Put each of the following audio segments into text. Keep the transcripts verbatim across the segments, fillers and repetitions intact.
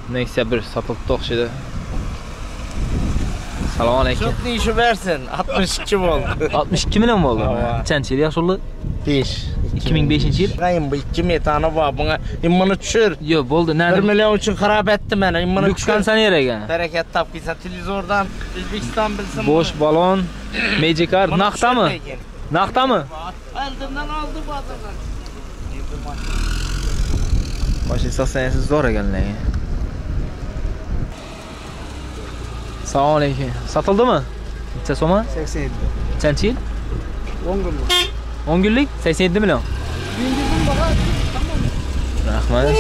Nexia bir satılıp o'xshaydi. Assalomu alaykum. Çok işi versin. altmış iki oldu. altmış iki milyon oldu. Qancha yil yoshli? besh. ikki ming beshinchi yil. Ben bu iki metani var. Buna immini düşür. Yo'q, bo'ldi. bir milyon için harap etti beni. İmmini Lüks konditsioner ekan. Bereket tapkıysa televizordan Özbekistan bilsin. Boş balon, Magic Car naqdami? Naqdami? Eldimden aldı bazılar. Mashina sostaniyasi zo'r ekanlar. Assalomu alaykum. Sotildimi? Necha so'm? sakson yetti. Qancha yil? o'n kunlik. o'n kunlik sakson yetti million. Rahmat.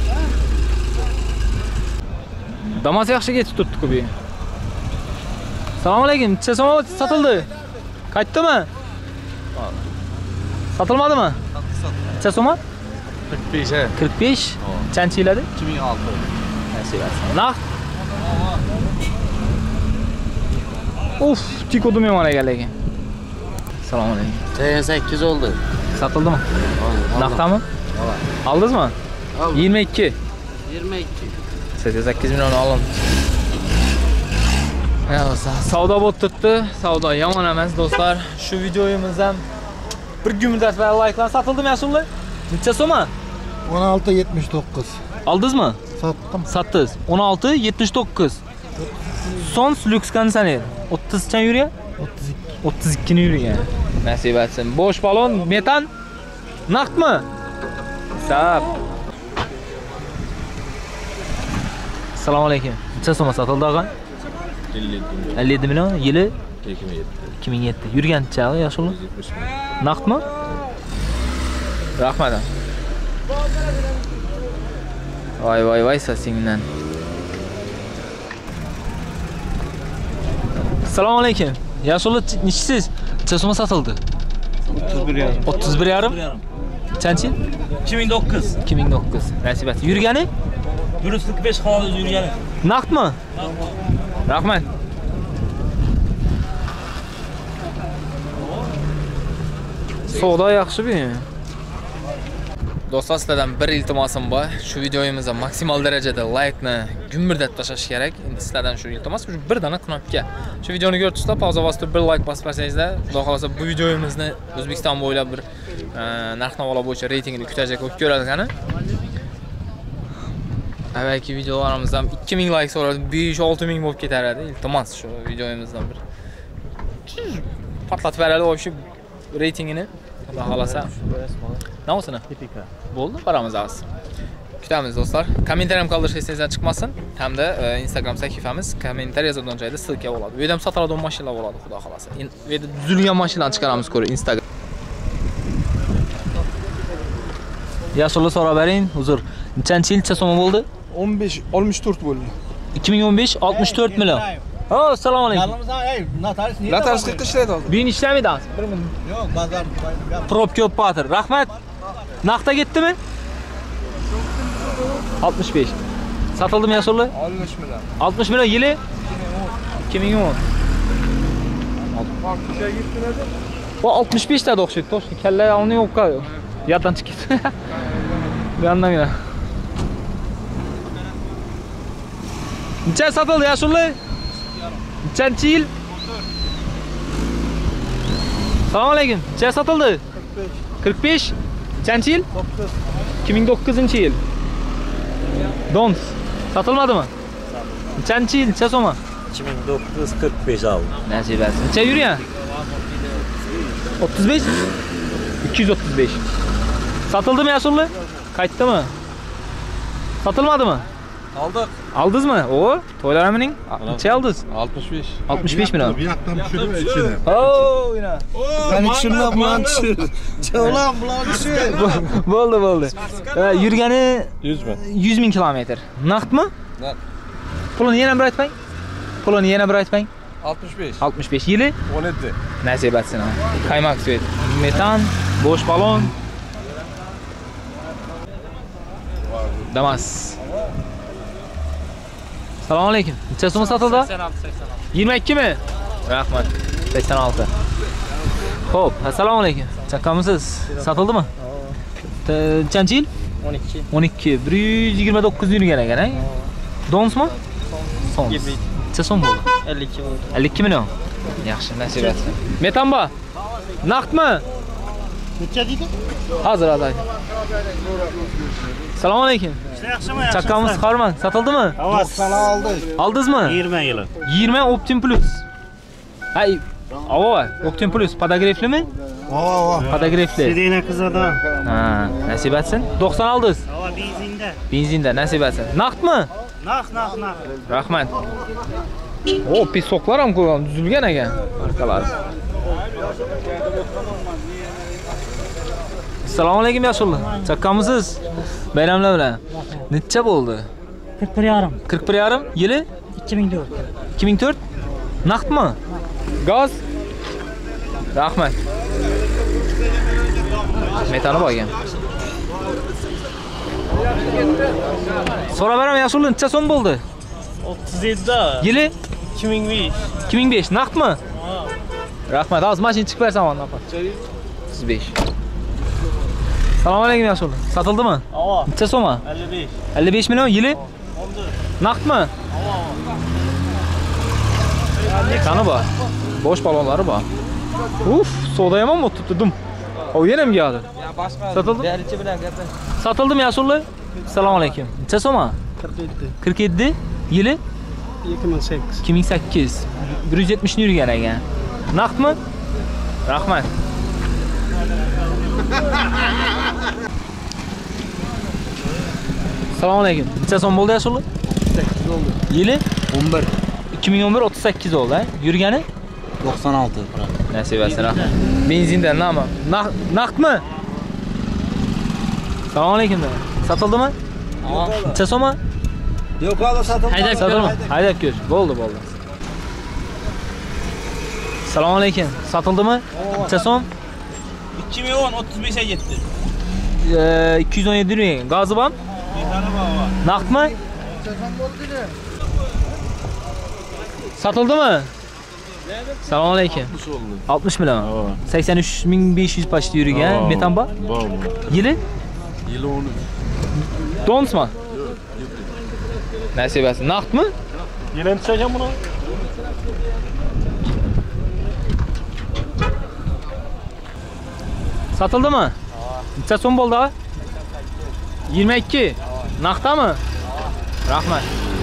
Damas yaxshi ketib turibdi-ku bu. Assalomu alaykum. Necha so'm sotildi? Qaytdimi? Sotilmadimi? Necha so'm? qirq besh. qirq besh. Qancha yil edi? ikki ming olti. Naqd. Uf, tikodim yomon ekan lekin. Assalomu alaykum. sakson sakkiz oldu. Sotildimi? Naqdami? Aldingizmi? yigirma ikki. yigirma ikki. sakson sakkiz million oldim. Evet, savdo bo'lib turibdi. Savdo yomon emas do'stlar. Shu videoyimizdan bir gün müddet ver like'lar satıldım yaşımlı. Necha so'm? o'n olti yetmish to'qqiz. Aldingizmi? Sotdim. Satdingiz. o'n olti yetmish to'qqiz. Sons Lux konditsioner. o'ttiz qancha yurgan? o'ttiz ikki. o'ttiz ikki ni yurgan. Nasib etsin. Bosh balon, metan. Naqdmi? Sap. Assalomu alaykum. Necha so'm sotildi og'a? elli yetti million. Yili ikki ming yetti. Yurgan chog'i yoshli? Naqdmi? Rahmat. Voy voy voy sasingdan. Assalomu alaykum. Yoshli nechisiz? Necha so'm sotildi? o'ttiz bir yarim. o'ttiz bir yarim. Qancha? ikki ming to'qqiz. ikki ming to'qqiz. Nasib et. Yurgani? bir yuz qirq besh havoda yurgani. Naqdmi? Rahmat. Savdo yaxshi bu. Do'stlar, sizlardan bir iltimosim bor. Shu videoyimizga maksimal darajada like-ni gumburdatib tashlash kerak. Endi sizlardan shu iltimos, shu bir dona knopka. Shu videoni ko'ribsizlar, pauza bosib bir like bosib qo'ysangizlar, xudo xolasa bu videoyimizni O'zbekiston bo'ylab bir narx-navolar bo'yicha reytingini kutajak bo'lib ko'radigan. Avvalgi videolarimizdan ikki ming like so'radim, besh olti ming bo'lib ketar edi. Iltimos shu videoyimizdan bir patlatib beradi shu reytingini. Xudo xolasa. Namusini? Bo'ldi, boramiz hozir. Kutamiz do'stlar. Kommentariyam qoldirishga esingizdan chiqmasin. Hamda Instagram sahifamiz kommentariy yozadigan joyda ssilka bo'ladi. Bu yerda ham sotiladigan mashinalar bo'ladi, xudo xolasa. Bu yerda tuzilgan mashinani chiqaramiz ko'ring Instagram. Yoshli so'rab bering, uzr. Nechanchi yilcha so'm bo'ldi? o'n besh oltmish to'rt bo'ldi. ikki ming o'n besh oltmish to'rt million. Ha, assalomu alaykum. Notarius qirq ishlaydi hozir. Bugun ishlamaydi hozir. bir minut. Yo'q, bozor. Probka o'patir. Rahmat. Naqdga ketdimi? oltmish besh. Sotildimi yoshli? oltmish million. oltmish million yili? ikki ming o'n. Bu oltmish besh ta o'xshaydi. To'g'ri, kalla olni yo'q qo'y. Yoddan chiqdi. Bu yandan yana. Necha sotildi yoshli? Nechanchi yil? Assalomu alaykum. Necha sotildi? qirq besh. Nechanchi yil? ikki ming to'qqizinchi yil. Dons. Sotilmadimi? Nechanchi yil? Necha so'm? ikki ming to'qqiz yuz qirq besh oldi. Nasib etsin. Necha yurgan? o'ttiz besh? ikki yuz o'ttiz besh. Sotildimi yoshli? Qaytdimi? Sotilmadimi? Aldık. Aldingizmi? O, to'ylarimining necha aldingiz? altmış beş. oltmish besh million. Bu yoqdan tushirib ichini. Oo, ina. Ben tushirmam, bulan tushir. Javlan, bulan tushir. Bo'ldi, bo'ldi. Yurgani yüz mü? yuz ming kilometr. Naqdmi? Naqd. Pulini yana bir aytmang. Pulini yana bir aytmang. altmış beş. oltmish besh yili? on yedi. Nasib etsin. Qaymoq svet. Metan, bo'sh balon. Damas. Assalomu alaykum. Necha so'm sotildi? sakson olti sakson olti. yigirma ikki mi? Rahmat. sakson olti. Xo'p, assalomu alaykum. Chaqamisiz? Sotildimi? Qancha yil? o'n ikki. o'n ikki. bir yuz yigirma to'qqiz yurgan ekan, a? Donsmi? Son. Necha so'm bo'ldi? ellik ikki bo'ldi. ellik ikki million. Yaxshi, nasib etsin. Metanba. Naqdmi? Necha deydi? Hozir hozir. Assalomu alaykum. Yaxshimi? Chaqqamiz Qarman, sotildimi? to'qson oldik. Oldingizmi? yigirma yili. yigirma Optim Plus. Hay, avo, Optim Plus podogreflimi? Avo, avo. Podogrefli. Sidina qizada. Ha, nasib etsin. to'qson oldingiz. Ava benzinda. Benzinda nasib etsin. Naqdmi? Naq, naq, naq. Rahmat. O, pesoklar ham ko'rgan, tuzilgan ekan. Arkalar. Assalomu alaykum Yoshullo. Chaqqamisiz? Bayramlar bilan. Necha bo'ldi? qirq bir yarim. qirq bir yarim yili? ikki ming to'rt. ikki ming to'rt? Naqdmi? Gaz? Rahmat. Metani bo'lgan. So'rab beraman Yoshullo, necha so'm bo'ldi? o'ttiz yetti. Yili? ikki ming besh. ikki ming besh naqdmi? Rahmat. Hozir mashina chiqib bersam ona opa. o'ttiz besh. Assalomu alaykum Yoshullo. Sotildimi? Ava Necha so'm? ellik besh. ellik besh million yili? o'n to'rt. Naqdmi? Qani bor? Bosh balonlari bor. Uf, savdo ham o'tibdi dum. O yana ham keldi. Sotildi? Berichi bilan gaplashing. Sotildimi Yoshullo? Assalomu alaykum. Necha so'm? qirq yetti. qirq yetti yili? ikki ming sakkiz. ikki ming sakkiz. bir yuz yetmish ni yurgan ekan. Naqdmi? Rahmat. Assalomu alaykum. Necha so'm bo'ldi Yoshullo? o'ttiz sakkiz bo'ldi. Yili? o'n bir. ikki ming o'n bir o'ttiz sakkiz oldi, ha? Yurgani? to'qson olti. Nasib etsin. Benzindan nima? Naqdmi? Assalomu alaykum. Sotildimi? Necha so'm? Yo'q, hali sotildi. Haydab ko'rma. Haydab ko'r. Bo'ldi, bo'ldi. Assalomu alaykum. Sotildimi? Necha so'm? ikki ming o'n o'ttiz beshga yetdi. ikki yuz o'n yetti ring. Gazi bormi? Metani bor. Naqdmi? Sotildimi? Assalomu alaykum. oltmish million. sakson uch ming besh yuz pashta yurgan. Metan bor? Bor. Yili? Yili o'n uch. Donsmi? Nasib etsin. Naqdmi? Yili necha ekan buni? Sotildimi? Necha so'm bo'ldi? yigirma ikki. Naqdami? Rahmat.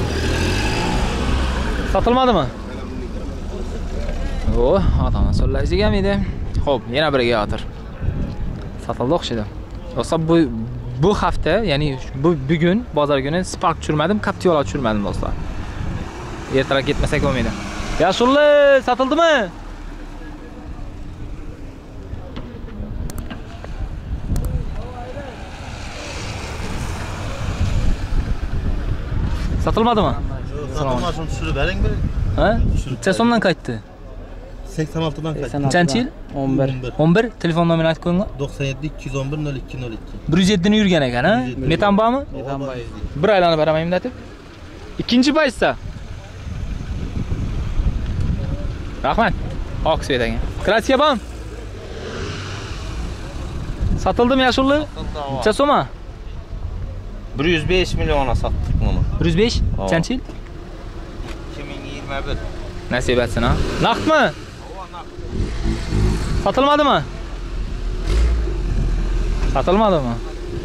Sotilmadimi? O, odam so'llaysigan edi. Xo'p, yana biriga yotir. Sotildi o'xshaydi. Do'stlar, bu bu hafta, ya'ni bu bugun bozor kuni Spark tushirmadim, Captiva tushirmadim do'stlar. Ertaroq ketmasak bo'lmaydi. Yoshullo, sotildimi? Sotilmadimi? Sotilmasin, tushirib bering bir. Ha? Necha so'mdan qaytdi? sakson olti dan qaytdi. Nechanchi yil? o'n bir. o'n bir. Telefon nomerini aytib qo'ying. to'qson yetti ikki yuz o'n bir nol ikki nol ikki. bir yuz yetti ni yurgan ekan, ha? Metan bormi? Metan bor. Bir aylanib beraman deb. Ikkinchi paytsa. Rahmat. Oq svet ekan. Krasiya bormi? Sotildimi Yoshullo? Necha so'm? bir yuz besh milliona sotdik buni. bir yuz besh. Nechanchi yil? ikki ming yigirma bir. Nasib etsin, ha. Naqdmi? Sotilmadimi? Sotilmadimi?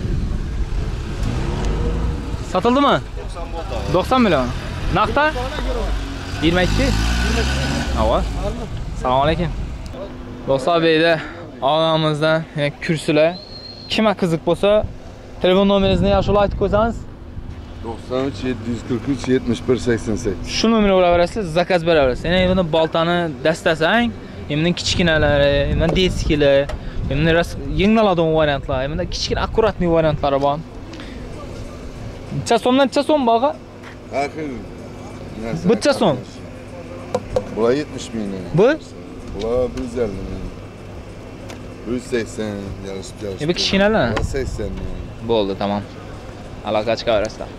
Sotildimi? to'qson million. Naqda? yigirma ikki. Ava. Assalomu alaykum. Do'stlar, bu yerda og'amizdan kursilar. Kimga qiziq bo'lsa, telefon nomeringizni Yoshullo aytib qo'ysangiz, to'qson uch yetti yuz qirq uch yetmish bir sakson sakkiz. shu nomerga uraverasiz, zakaz beraverasiz. Ya'ni buni boltani dastasang, bundan kichkinalari, bundan deskilar, bundan yengiladigan variantlar, bundan kichkina akkuratniy variantlari bor. Necha so'mdan necha so'm bog'a? Axir. Necha so'm? Bular yetmish ming. Bu? Bular bir yuz ellik ming. bir yuz sakson yarışib yarışib. Bu kichkinalar? sakson ming. Bo'ldi, tamam. Aloqa chiqaverasizlar.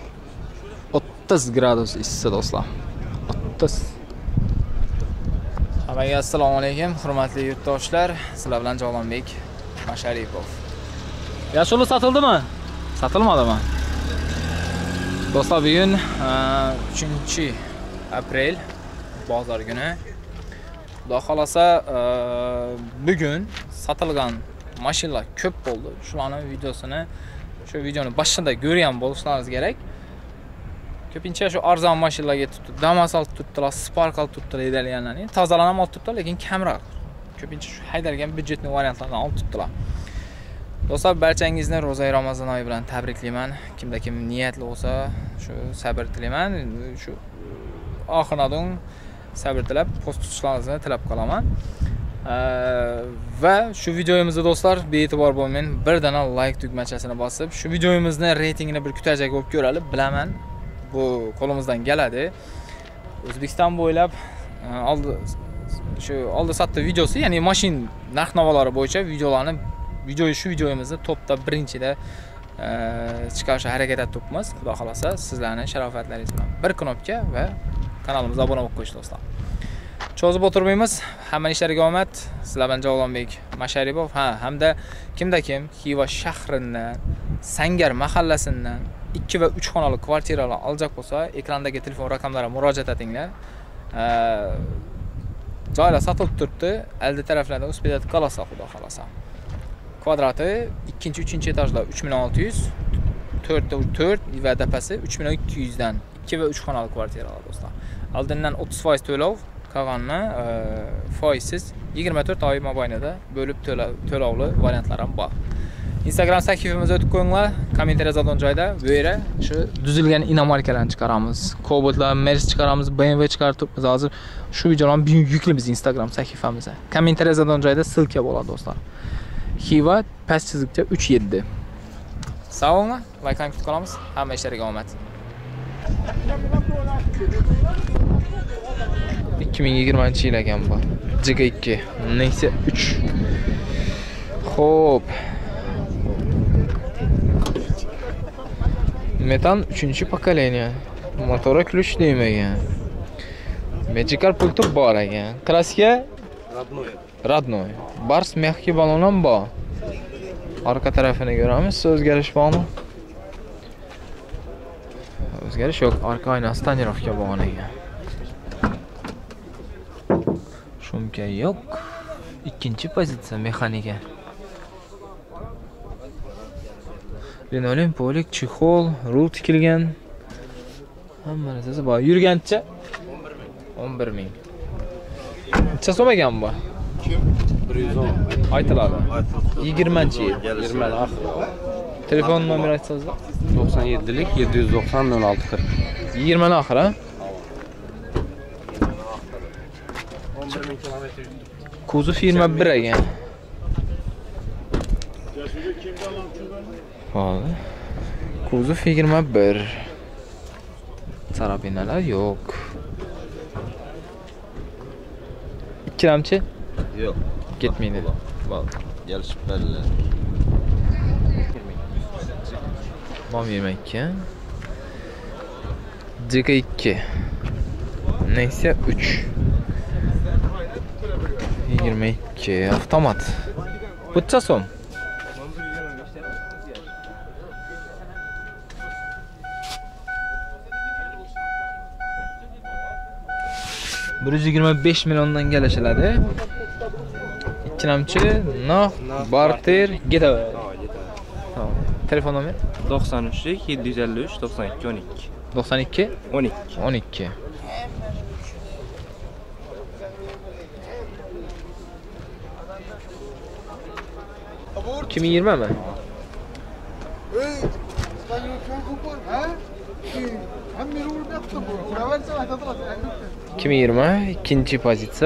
o'ttiz gradus issiq do'stlar. o'ttiz. Hammaga assalomu alaykum, hurmatli yurtdoshlar. Sizlar bilan Javlonbek Masharipov. Yashuli sotildimi? Sotilmadimi? Do'stlar, bugun uchinchi aprel bozor kuni. Xudo xolasa bugun sotilgan mashinalar ko'p bo'ldi. Shularning videosini shu videoni boshida ko'rgan bo'lishlaringiz kerak. Ko'pincha shu arzon mashinalarga tutdi, Damas olib tutdilar, Spark olib tutdilar ideallarni. Tozalarni ham olib tutdilar, lekin kamroq. Ko'pincha shu haydalgan byudjetli variantlardan olib tutdilar. Do'stlar, barchangizni Ro'za Ramazon oyi bilan tabriklayman. Kimda kim niyatli bo'lsa, shu sabr tilayman. Shu oxirdan sabr tilab, post tutishlaringizni tilab qolaman. Va shu videomizda do'stlar, bee'tibor bo'lmang, birdana like tugmachasini bosib, shu videomizni reytingini bir kutajak bo'lib ko'ralib, bilaman. Bu qo'limizdan keladi. O'zbekiston bo'ylab oldi shu oldi satda videosi, ya'ni mashin narx-navolari bo'yicha videolarni video shu videomizni topda birinchida chiqarishga harakat etibmiz. Xudo xolasa, sizlarning sharofatlaringiz bilan bir knopka va kanalimizga obuna bo'lib qo'yish do'stlar. Cho'zib o'tirmaymiz. Hamma ishlariga omad. Sizlar bilan Javlonbek Masharipov, ha, hamda kimda kim Xiva shahridan, Sangar mahallasidan ikki va uch xonali kvartiralar olacak bo'lsa, ekrandagi telefon raqamlariga murojaat etinglar. Joylar sotilib turibdi. Aldi taraflarda uspedat qolasa, xudo xolasa. Kvadrati ikkinchi uchinchi etajlar uch ming olti yuz, to'rtda to'rt va dapasi uch ming ikki yuz dan ikki va uch xonali kvartiralar do'stlar. Oldindan o'ttiz foiz to'lov, qolganini foizsiz yigirma to'rt oy mobaynida bo'lib to'lovli variantlar ham bor. Instagram sahifamizga o'tib qo'yinglar, kommentariya yozgan joyda bu yerga shu tuzilgan inomarkalarni chiqaramiz. Cobotlar, Mercedes chiqaramiz, B M W chiqarib turibmiz. Hozir shu videolarni bugun yuklaymiz Instagram sahifamizga. Kommentariya yozgan joyda silka bo'ladi do'stlar. Xiva past chizikcha uch yetti. Sog' bo'linglar, like kutib qolamiz. Hamma ishlariga omad. ikki ming yigirmanchi yil ekan bu. J G ikki, Nexia uch. Xo'p. Metan uchinchi pokoleniya. Motori ключ deymagan. Magical pulti bor ekan. Klassika Родной. Родной. Bars mexki balon ham bor. Orqa tarafini ko'ramiz. O'zgarish bormi? O'zgarish yo'q. Orqa oynasi tonirovka bo'lgan ekan. Shumka yo'q. Ikkinchi pozitsiya mexanika. Linoleum polik, chexol, rul tikilgan. Hamma narsasi bor. Yurgancha o'n bir ming. Necha so'm ekan bu? bir yuz o'n. Aytiladi. yigirmanchi yil. yigirma Telefon nomeri aytsangizlar. to'qson yettilik yetti yuz to'qson nol olti qirq. yigirma ni oxiri. o'n bir ming kilometr yurdi. Kuzov yigirma bir ekan. Hozir. Kuzov yigirma bir. Sarabinalar yo'q. Ikkilamchi? Yo'q. Ketmaydi. Bo'ldi. Gelishib berdilar. Mom yigirma ikki. J G ikki. Nexia uch. yigirma ikki avtomat. Necha so'm? bir yuz yigirma besh milliondan kelishiladi. Ikkilamchi Noh Barter Getaway. Tamam. Telefon nomeri to'qson uchlik yetti yuz ellik uch to'qson ikki o'n ikki. to'qson ikki o'n ikki. o'n ikki. ikki ming yigirma mi? ikki ming yigirma ikkinchi pozitsiya.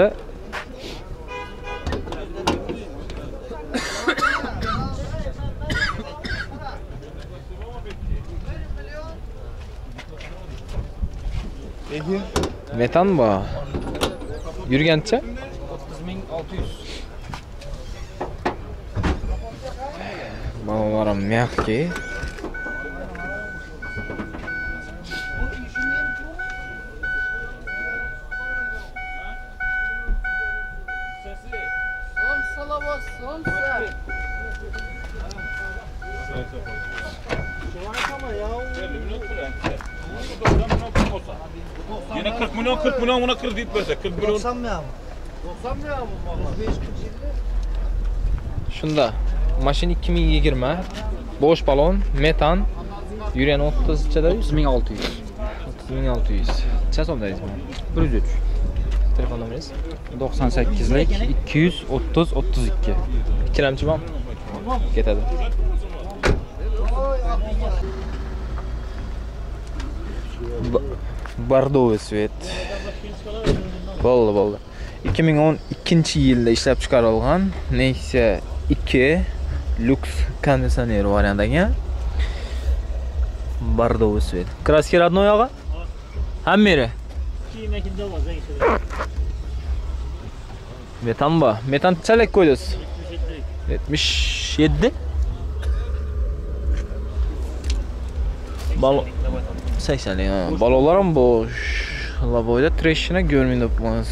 Metan bu. Yurgancha o'ttiz ming olti yuz. Балаларым мягкие. Yine kırk milyon kırk milyon buna kredit versek kırk milyon. doksan mı? doksan mı bu? Shunda. Mashina ikki ming yigirma. Bosh balon, metan. Yurgan o'ttiz chada otuz ming olti yuz. o'ttiz ming olti yuz. Necha so'mdaysiz buni? bir yuz uch. Telefon nomeringiz? doksan sakkizlik ikki yuz o'ttiz o'ttiz ikki. Ikkilamchi bormi? Ketadi. Bordoviy svet. Bo'ldi, bo'ldi. ikki ming o'n ikkinchi yilda ishlab chiqarilgan Nexia ikki Lux konditsioner variant ekan. Bordoviy svet. Kraski родной og'a? Hammeri. Metan bor. Metan chalak qo'ydingiz. yetmish yetti. Balo sakson. Balolar ham bo'sh. Laboyda treshini görmeyin yapmaz.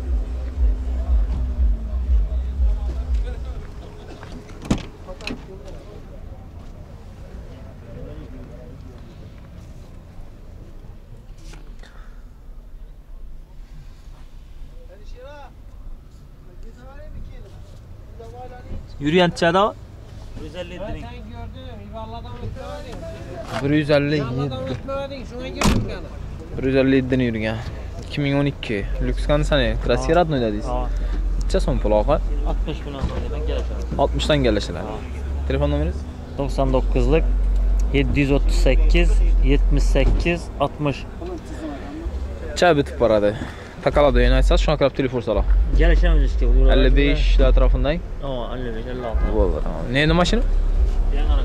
Yürüyen çada bir yüz elli yedi. bir yüz elli yediden yürüyen. ikki ming o'n ikki. Lüks konditsioner. Kraski родной dediniz. Necha so'm pul oqa? altmış milyon so'mdan kelishadi. oltmishdan kelishadi. Telefon nomeringiz? doksan dokuzlik yetti yuz o'ttiz sakkiz yetmish sakkiz oltmish. Cha bitib boradi. Takalada yana aytsangiz, shuna qarab telefon so'ra. Kelishamiz işte. elli besh atrofidang. Ha, elli besh elli olti. Bo'ldi, tamam. Neydi mashina? Yangi.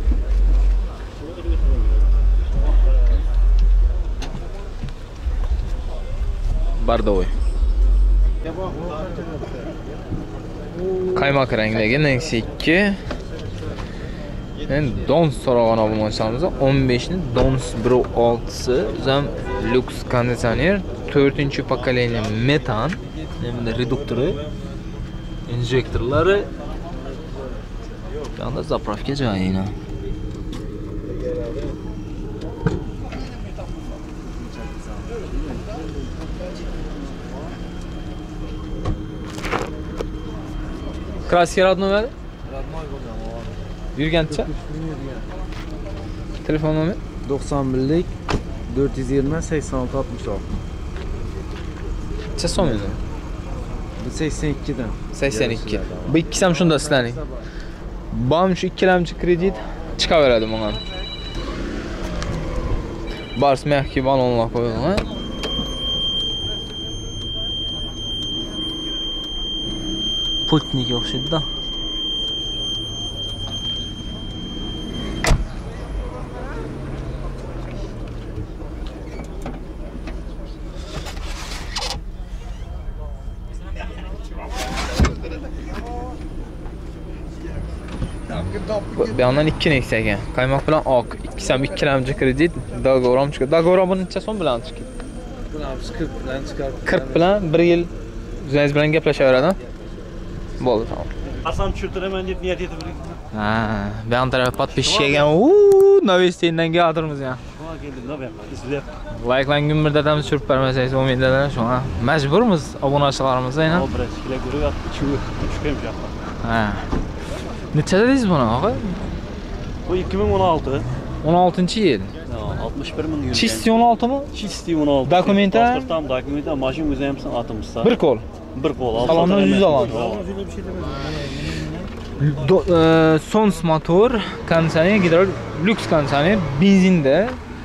Bordoviy. Qaymoq rangdagi Nexia ikki. Endi Dons so'ragan obunachimiz o'n besh ni Dons bir olti zam Lux konditsioner to'rtinchi pokoleniya metan, hamda reduktori, injektorlari. Yanda zapravka joyina. Kraski родной dedi? Родной bo'lgan. Yurgancha? Telefon nomeri? doksan birlik dört yüz yirmi sakson olti oltmish olti. Necha so'm edi? Bu sakson ikkidan. sakson ikki. Bu ikkisi ham shunda sizlarning. Bam shu ikkilamchi kredit chiqaveradi bunga. Bars mehki balonlar qo'yilgan. Pultniga o'xshaydi-da. Bu yandan ikki Nexia ekan. Qaymoq bilan oq. Ikkisi ham ikkilamchi kredit. Dogovor ham chiqadi. Dogovor buni necha so'm bilan chiqadi? Buni ham qirq bilan chiqarib. qirq bilan bir yil o'zingiz bilan gaplashaveradi. Bo'ldi, tamam. Qasam tushirtiraman deb niyat etib turibman. Ha, bu ham taraf podpischik ekan. Uuu, Novestindan keltirmiz ya. Xo'p, keldi, nima qilyapman? Izlab. Like'lan birdadan tushirib bermasangiz bo'lmaydi-da, shunga. Majburmiz obunachilarimiz aynan. Hop, bir ikkilar ko'ryapti. Chuv, tushgan yoqqa. Ha. Necha dedingiz buni, og'a? Bu ikki ming o'n olti. o'n oltinchi yil. oltmish bir ming yurgan. Chisti o'n olti mi? Chisti o'n olti. Dokumenta? Pasportam, dokumenta, mashina o'zi ham atımızda. Bir qo'l. Bir qo'l. Salondan yüz alan. Do- e, Sons motor, konditsioner, gidrolik, Lux konditsioner, benzinda.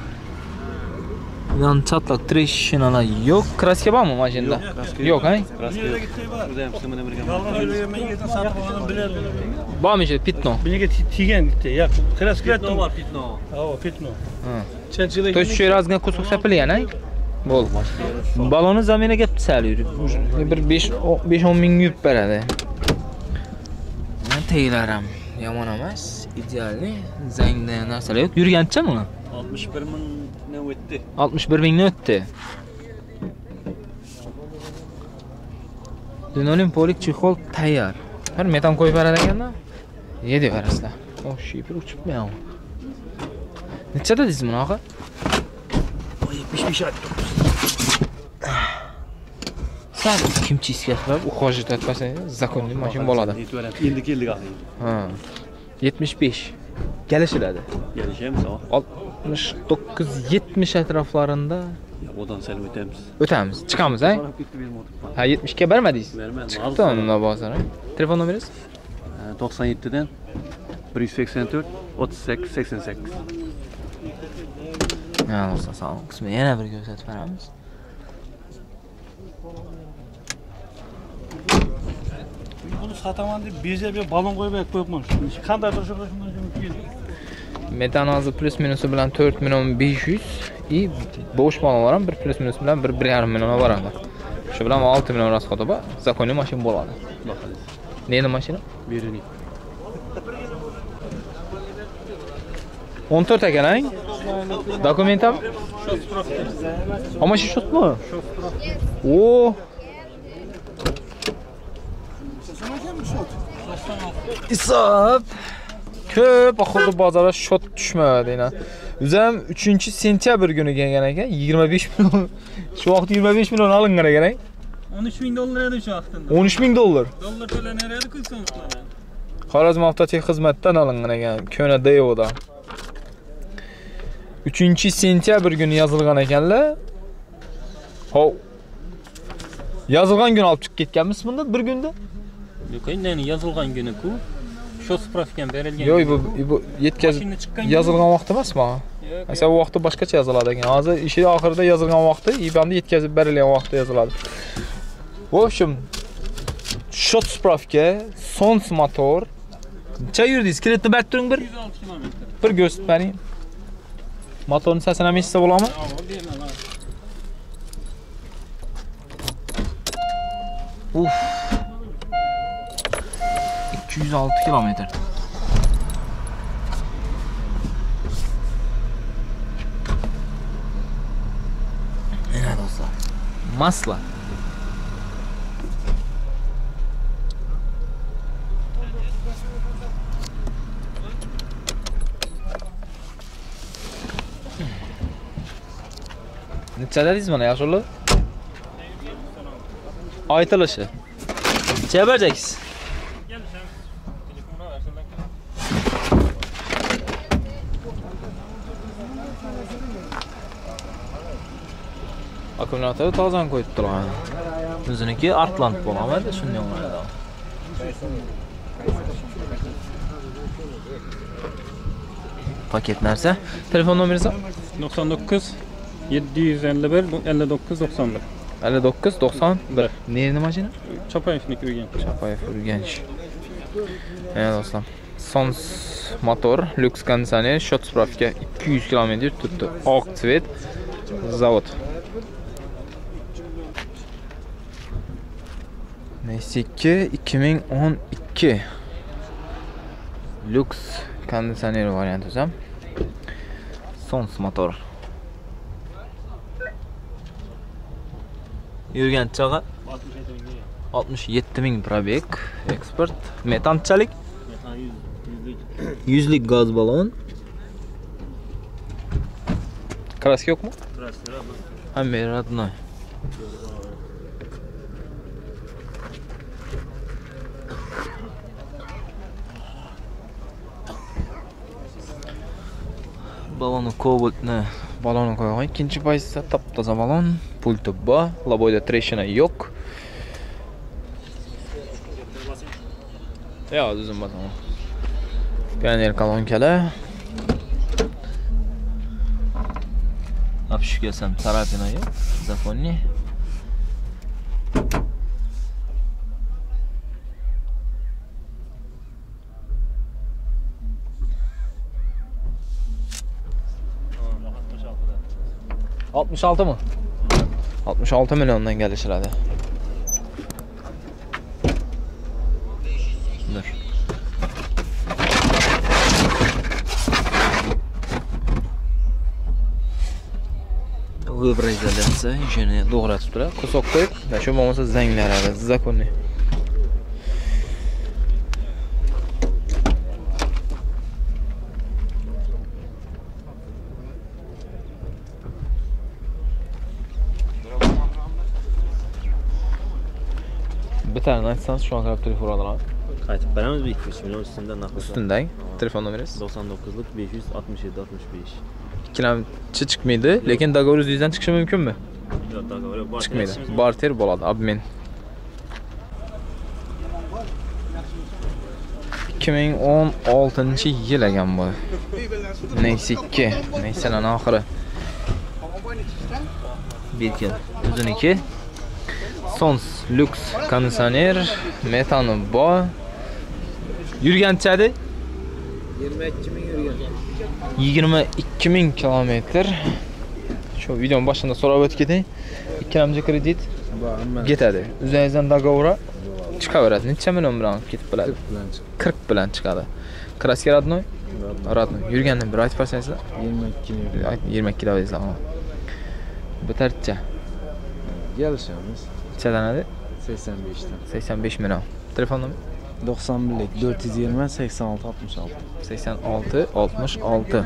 Yan chatlaq treshinalar yo'q. Kraska bormi mashinada? Yo'q, ha? Kraska yo'q. O'zi ham sizga birga. Bormi ichida pitno? Buniga tigan bitta. Yo'q, kraska bor, pitno. Ha, pitno. Ha. Chanchilik. То есть еще разные кусок sapilgan, ha? Bo'ldi. Baloni zaminaga pisal yurib. Bir besh o'n ming yurib beradi. Teylar ham yomon emas, idealni. Zangda narsalar yo'q. Yurgancha buni? oltmish bir mingni o'tdi. oltmish bir mingni o'tdi. Linoleum polik chexol tayyor. Bir metan koyup verer ekanda. Yedi verasizlar. O shipper uçupmu ya? Nechada deysiz buni oxir? yetmish besh aytdim. Sen kimchi iskatlar, ухаживать etmesen zakonli mashin bo'ladi. Endi keldik axir. Ha. yetmish besh. Kelishiladi. Kelishamiz, ha. oltmish to'qqiz yetmish atroflarında Odan sal o'tamiz. o'tamiz. Chiqamiz, ha? Ha, yetmish ga bermadingiz. Bermadim. Chiqdi unda bozor. Telefon nomeringiz? to'qson yetti dan bir yuz sakson to'rt o'ttiz sakkiz sakson sakkiz. Ha, olsa sağ qismi yana bir ko'rsatib beramiz. Buni sataman deb bezab balon qo'yib qo'yibman. Qanday turishga shunday keldi. Metan hozir plus minusi bilan to'rt million besh yuz и bo'sh balonlar ham bir plus minus bilan bir bir yarim million boradi. Shu bilan olti million rasxodi bor. Zakonli mashin bo'ladi. Neni mashina? Berini. o'n to'rt ekan-a? Dokument ham? Ama şu şut mu? Oo. İsab. Köp axırda bazara shot tushmadi yana. O'zim uchinchi sentyabr kuni kelgan ekan, yigirma besh million. Shu vaqt yigirma besh million olingan ekan. o'n uch ming dollar edi shu vaqtda. o'n uch ming dollar. Dollar to'lanar edi-ku so'nglar. Xorazm avtotexnik xizmatdan olingan ekan, Ko'na Devoda. uchinchi sentyabr kuni yozilgan ekanlar. Hop. Yozilgan kuni olib chiqib ketganmiz bunda bir kunda? Yo'q, endi yozilgan kuni-ku. Shu spravkan berilgan. Yo'q, bu bu yetkazib yozilgan vaqt emasmi? Mesela bu vaqtda boshqacha yoziladi ekan. Hozir ishi oxirida yozilgan vaqti, IBANda yetkazib berilgan vaqtda yoziladi. В общем, shot spravka, Sons motor. Necha yurdingiz? Kiritni berib turing bir. yuz olti kilometr. Bir ko'rsatib bering. Motorni sasini ham eshitsa bo'ladimi? Uf. ikki yuz olti kilometr. Mana do'stlar. Masla. Nechada deysiz mana yaxshi aytilishi. Necha berasiz? Akkumulyator tozan qo'yib turadi. O'ziniki Artland bo'lamadi, shunday o'ynaydi. Paket narsa. Telefon nomeringiz? to'qson to'qqiz yetti yuz ellik bir ellik to'qqiz to'qson bir. ellik to'qqiz to'qson bir. Nerede mashina? Chapayevnik urgan. Chapayev Urganch. Mana do'stlar. Sons motor, Lux konditsioner, shot spravka ikki yuz kilometr tutdi. Oq tsvet zavod. Meksika ikki ming o'n ikki. Lux konditsioner varianti o'zam. Sons motor. Yurgan chog'i oltmish yetti ming probeg, eksport, metanchalik. yuz lik gaz balon. Kraska yo'qmi? Kraska yo'q. Hamma родной. Balonu kobaltni balonni qo'ygan. Ikkinchi pozitsiya top-toza balon, pulti bor, laboyda treshina yo'q. Ya, o'zim bosaman. Pioner kolonkalar. Apshga ham tarafina yo'q, zafonli. oltmish olti mi? oltmish olti milyondan kelishiladi. Dur. Выбрать изоляция, ishini to'g'ratib turadi. Kusok qo'yib, shu bo'lmasa zanglari zakonli. Bitarini aytsangiz shu an qarab telefon olaman. Qaytib beramiz bir ikki uch million üstünde narxi. Ustundagi telefon nomeringiz? doksan dokuzlik besh yuz oltmish yetti oltmish besh. Ikkilamchi chiqmaydi, lekin dogovor yuzdan chiqishi mumkinmi? Yo'q, dogovor bor. Chiqmaydi. Barter bo'ladi, obmen. ikki ming o'n oltinchi yil ekan bu. Nexus ikki, Nexus'ning oxiri. Birkin o'ziniki. Sons Lux konditsioner, metani bor. Yurganchadi? yigirma ikki ming yurgan. yigirma ikki ming kilometr. Shu videoning boshida so'rab o'tib ketay. Ikkilamchi kredit ketadi. O'zingizdan dogovora chiqaveradi. Necha million bilan ketib bo'ladi? qirq bilan chiqadi. Kraska radnoy? Radnoy. Yurganini bir aytib bersangizlar. yigirma ikki ming. yigirma ikki davizlar. Bitarcha. Kelishamiz. Nechadan edi? sakson besh dan. sakson besh million. Telefon nomeri? doksan birlik dört yüz yirmi sakson olti oltmish olti. sakson olti oltmish olti.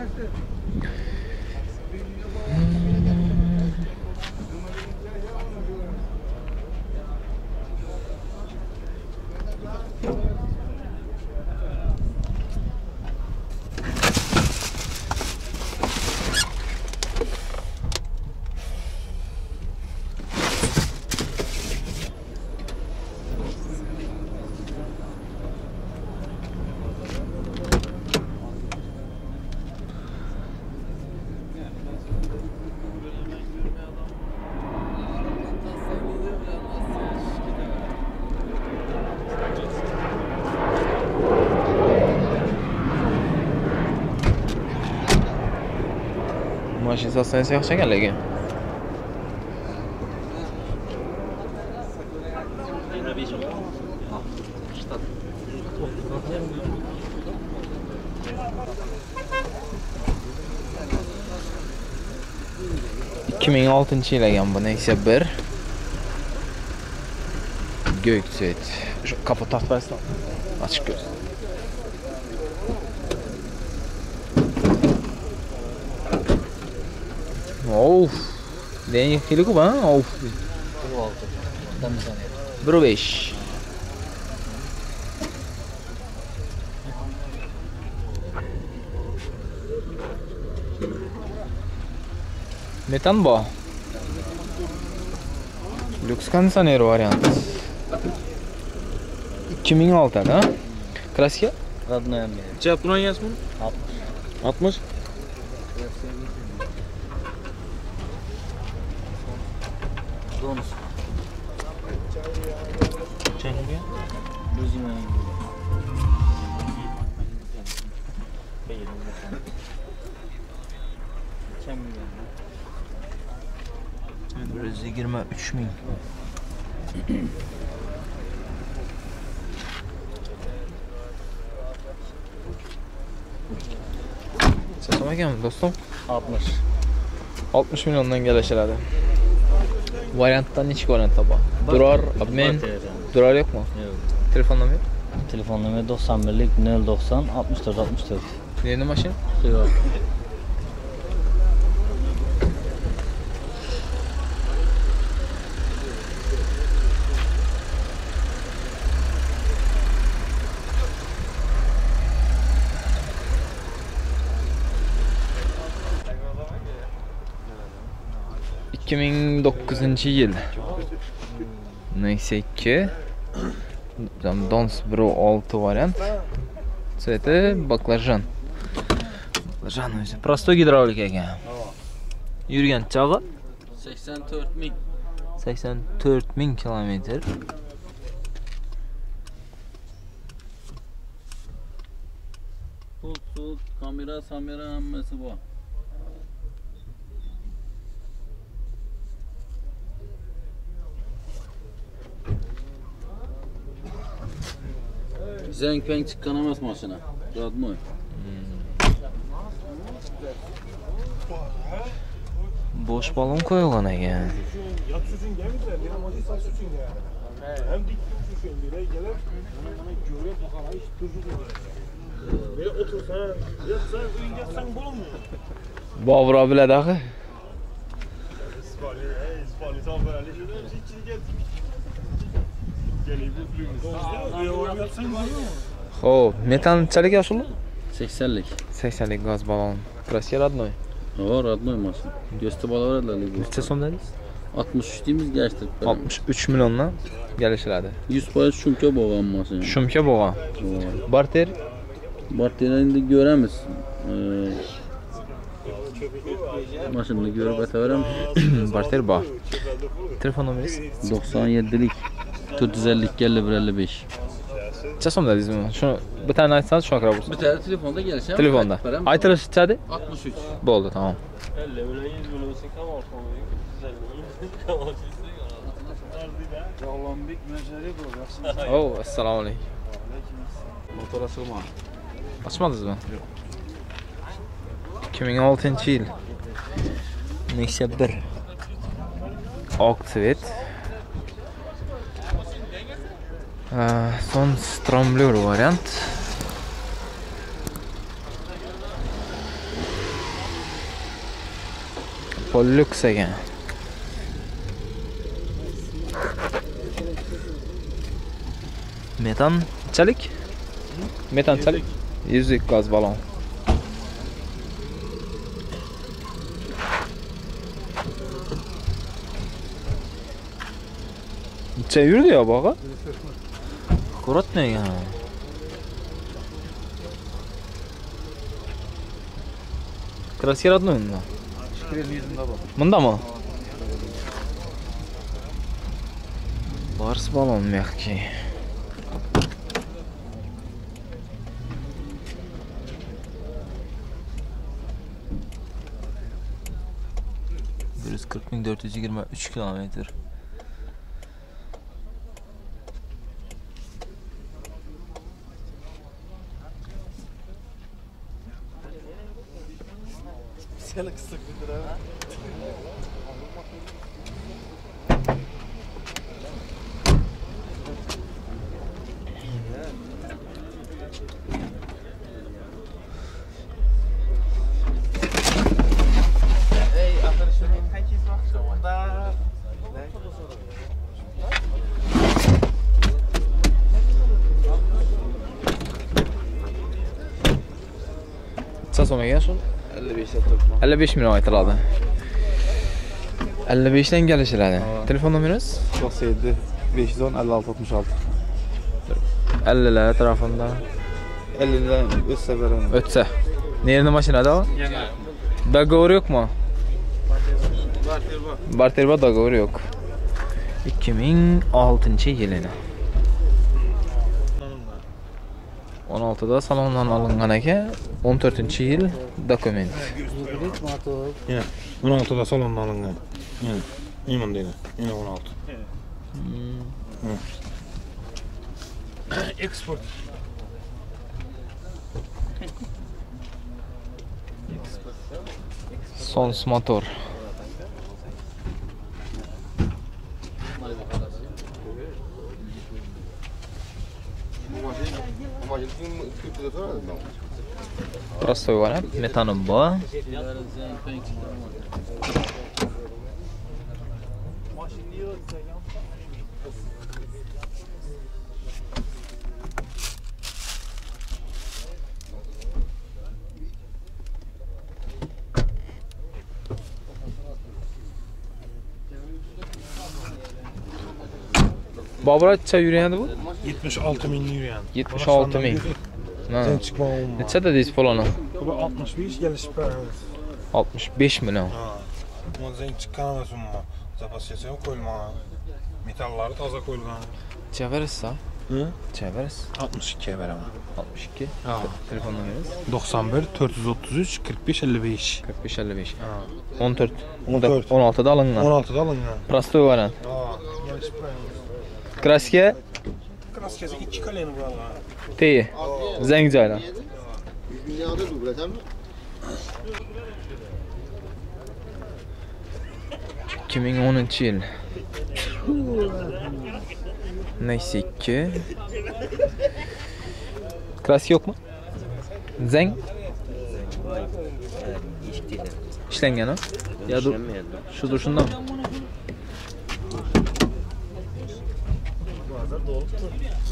Mashina sotsangiz yaxshi ekan lekin. ikki ming oltinchi yil ekan bu Nexia bir. Göğük set. Şu kapı tahtası açık göz. Of. Ne kilik bu ha? Of. bir beş. Metan bu. Lüks kondisyoner variant. ikki ming olti ha? Kraska? Родная мне. Cevap buna yazma. altmış. Bonus. Çekinge? Düzüne. yüz yigirma uch ming. Sesam ekan do'stim? altmış. oltmish milliondan kelishadi. Variantdan necha variant bor? Durar, obmen, durar yo'qmi? Yo'q. Telefon nomeri? Telefon nomeri doksan birlik nol doksan altmış dört altmış dört. Neydi mashina? Yo'q. ikki ming dokuzunchi yil. Nexia ikki. Dons bir olti variant. Цвета baklajan. Baklajan o'zi. Prostoy gidravlik ekan. Yurgan chog'i sakson to'rt ming. sakson to'rt ming kilometr. Pul, pul, kamera, samera hammasi bor. Zang peng chiqqan emas mashina. Radmoy. Bosh balon qo'yilgan ekan. Bobur biladi axı. Xo'p, metan neçalik yoshli? seksonlik. seksonlik gaz balon. Kraska родной. Ha, родной mashina. Do'sti bolalarlar. Necha so'm dedingiz? oltmish uch deymiz, gashtirib beramiz. oltmish uch milliondan kelishiladi. yuz foiz shumka bo'lgan mashina. Shumka bo'lgan. Barter Barterni ko'ramiz. Mashinani ko'rib aytaveramiz. Barter bor. Telefon nomeringiz? to'qson yettilik to'rt yuz ellik ikki ellik bir ellik besh. Necha so'm dedingiz buni? Shuni bir tane aytsangiz shunaqa bo'lsin. Bitta telefonda kelishamiz. Telefonda. Aytilish necha? oltmish uch. Bo'ldi, tamom. Oh, assalomu alaykum. Motor açılma. Açmadınızmı? ikki ming oltinchi yil. Nexia bir. Oq svet. Son Stromler variant. Pollux ekan. Metan neçalik? Metan neçalik? yüzlük gaz balon. Neçe yürüdü ya bağa? Kurat ne ya? Kraska родной mı? Bunda mı? Bars balon mehki. bir yüz kırk bin dört yüz yirmi üç kilometre. Siyalik sıkıntı da. Necha so'm ekan shu? elli besh turibman. elli besh million aytiladi. elli besh dan kelishiladi. Telefon nomeringiz? to'qson yetti besh yuz o'n elli olti oltmish olti. ellilar tarafında. ellidan o'tsa beraman. O'tsa. Nerede mashinada o? Dogovor yok mu? Barter bor. Barter bor, dogovor yok. ikki ming oltinchi yilini. o'n oltida salondan olingan ekan, o'n to'rtinchi yil dokument. Yine o'n oltida salondan olingan. Yine iman deydi. Yine o'n olti. Eksport. Sons motor. Простой вариант, метаном бо. Babraçça yürüyen bu? yetmiş altı bin yürüyen. yetmiş altı bin. Sen çıkma olma. Neçə dediyiz polonu? Bu altmış beş gelişip veririz. altmış beş milyon. Ha. Ama sen çıkan ve sunma. Zapas yesen koyulma. Metalları taza koyulgan. Çeviriz ha? Hı? Çeviriz. altmış ikiye veremem. altmış iki. Ha. Telefon numarası? doksan bir dört yüz otuz üç kırk beş elli beş. kırk beş elli beş. Ha. on dört. on dört. on altıda alıngan. on altıda alıngan. Prostoy variant. Ha. Gelişip veririz. Kraska Kraskesi iki kaleni buralar. teyi. Zeng joylar. Dünyada bu biletem mi? ikki ming o'ninchi yil. Neyse iki. Kraska yok mu? Zeng. İşlengen o? Ya dur. Şudur şundan mı? Hozir dolibdi.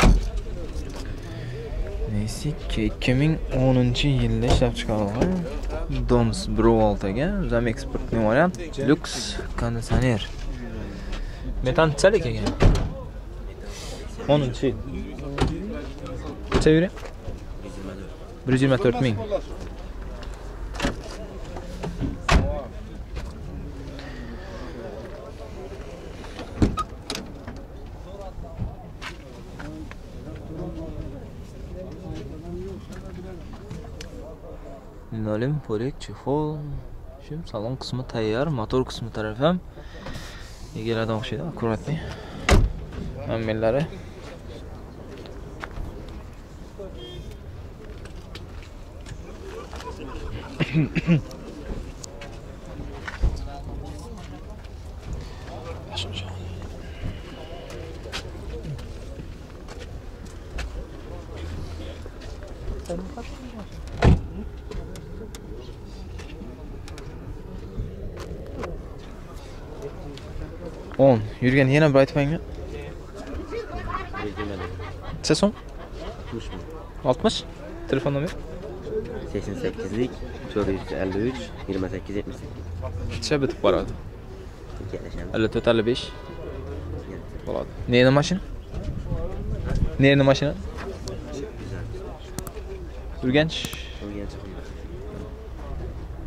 Neyse, ikki ming o'ninchi yilda ishlab chiqarilgan Doms Browaltaga zam eksportni variant Lux konditsioner. Metanchalik ekan. o'ninchi yil. Necha yuri? bir yuz yigirma to'rt ming. Linoleum, po'rik, chexol. Shu salon qismi tayyor, motor qismi taraf ham egalardan o'xshaydi, akkuratli. Hammellari. o'n. Yurgan yana bir aytib qo'ying. Necha so'm? oltmish. Telefon nomeri? sakson sakkizlik to'rt yuz ellik uch yigirma sakkiz yetmish sakkiz. Necha bitib boradi? ellik to'rt ellik besh. Bo'ladi. Neyni mashina? Neyni mashina? Urganch. Urganch.